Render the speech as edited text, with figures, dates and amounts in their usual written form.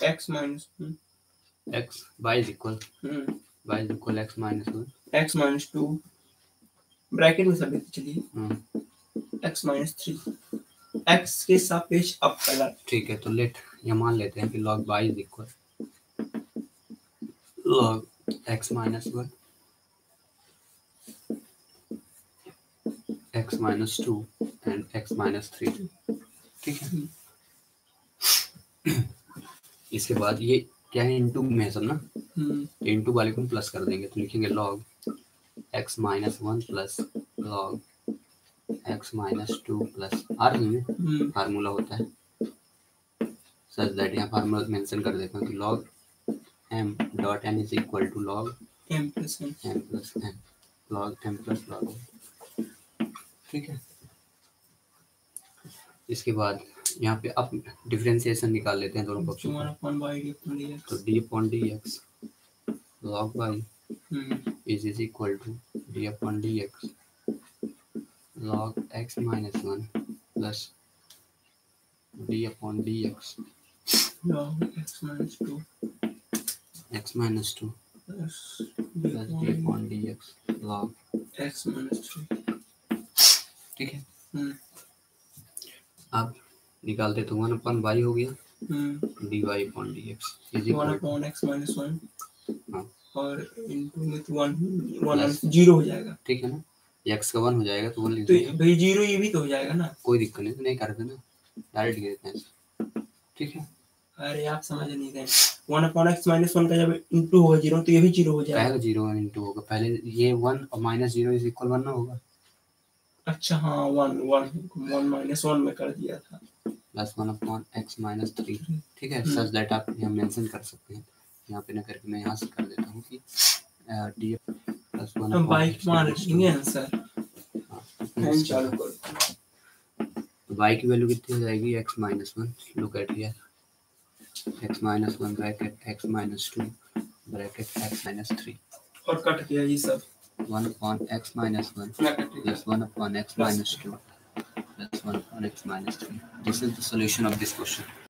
x minus x y is equal x minus 1 x minus 2 bracket में सब लिखते चलिए x minus 3 x के सापेक्ष अपकलन। ठीक है, तो लेट ये मान लेते हैं कि log y is equal log x minus 1 x minus 2 and x minus 3। ठीक है, इसके बाद ये क्या है, इनटू में सब ना, इनटू वाले को प्लस कर देंगे तो लिखेंगे log x minus 1 plus log x minus 2 plus आर में फार्मूला होता है सच दैट, यहाँ फार्मूला मेंशन कर देता हूँ कि log m dot n is equal to log m plus n log m plus log n। ठीक है, इसके बाद यहाँ पे अब डिफरेंशिएशन निकाल लेते हैं दोनों पक्षों का। तो d upon dx log y is equal to d upon dx log x minus 1 plus d upon dx log x minus 2 plus d upon dx log x minus 3। ठीक है, अब निकालते तो 1 अपॉन y हो गया dy upon dx is equal 1 upon x minus 1 हाँ, और into में तो 1 0 हो जाएगा। ठीक है ना, x का 1 हो जाएगा तो 1 लिख तो देंगे। भाई 0 ये भी तो हो जाएगा ना, कोई दिक्कत नहीं, तो नहीं कर देना, डायरेक्ट लिख देते हैं। ठीक है, अरे आप समझ नहीं रहे, 1 अपॉन x minus 1 का जब इनटू होगा 0 तो ये भी 0 हो जाएगा। पहले 0 इनटू होगा, पहले ये 1 और माइनस 0 इज इक्वल 1 ना होगा। अच्छा हाँ, 1 minus 1 में कर दिया था प्लस 1 अपॉन x minus 3। ठीक है, सच दैट आप यहाँ मेंशन कर सकते हैं, यहाँ पे ना करके मैं यहाँ से कर देता हूँ कि d प्लस 1 हम बाइक मान रखेंगे आंसर। चालू करो, तो y की वैल्यू कितनी हो जाएगी, x minus 1, look at here x minus 1 bracket x minus 2 bracket x minus 3 और कट गया ये सब। 1 upon x minus 1 plus 1 upon x minus 2 plus 1 upon x minus 3. This is the solution of this question.